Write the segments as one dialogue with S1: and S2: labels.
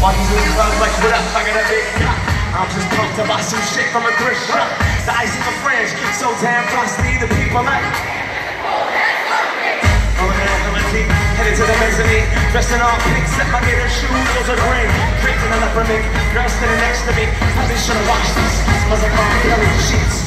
S1: Walking to the club like, what up, I got a big cock. I'm just pumped to buy some shit from a thrift shop. The ice in the fringe, so damn frosty, the people like headed to the mezzanine, dressed in all pink, set my gator shoes, those are green. Draped in a leopard mink, girl standing next to me. Probably should've washed these, smells like R. Kelly sheets.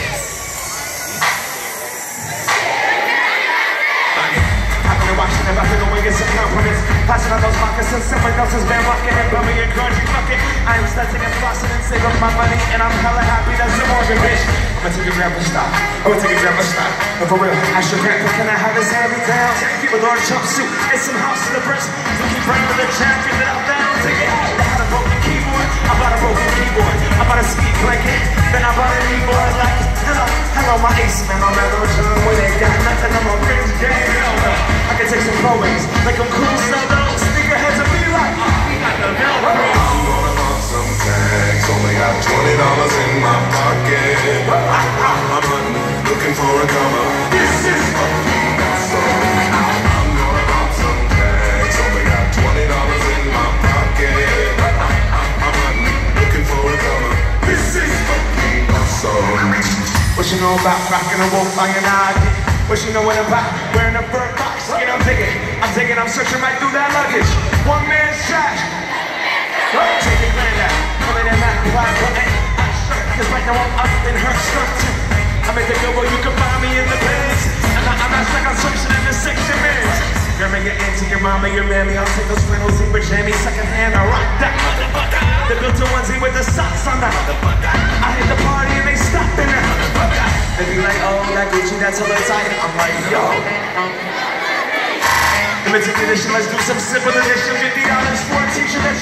S1: I've been watching them, I've been going get some compliments. Passing on those moccasins, someone else has been rocking and bumming and grungy fucking. I am starting and flossing and saving my money, and I'm hella happy that's the Morgan, bitch. I'ma take a grandpa stop. I'ma take a grandpa stop. But for real, ask your grandpa, can I have his hand-me-down? With our jumpsuit and some house in the breast. So keep bringing the jacket that I'm down to get. I had a broken keyboard. I bought a broken keyboard. I bought a ski blanket. Then I bought a keyboard like, hello, my ace man. I'm at the return where they got nothing. I'm on crazy game. I can take some pro wings, make them cool, sell those sneakerheads and be like, we got the Velcro.
S2: I'm gonna bump some tags. Only got $20 in my pocket. I'm hunting, looking for a comer. This is fucking awesome. I'm gonna bump some tags. Only got $20 in my pocket. I'm hunting, looking for a comer. This is fucking awesome.
S1: What you know about rocking a wolf on your noggin? What you know what about wearing a fur box? You know, I'm digging, I'm searching right through that luggage. One man's trash. Take your granddad, coming in Macklemore, cause right now I'm up in her skirt. I'm at the Gilbo, you can find me in the bins. I'm not like I'm searching in the section bins. Girl, bring your auntie, your mama, your mammy. I'll take those flannel zebra jammies, secondhand, I rock that motherfucker. The built-in onesie with the socks on that motherfucker. I hit the party and they stop in that motherfucker. They be like, oh, that Gucci, that's a little tight. I'm like, yo. Limited edition, let's do some simple edition. $50 for a t-shirt.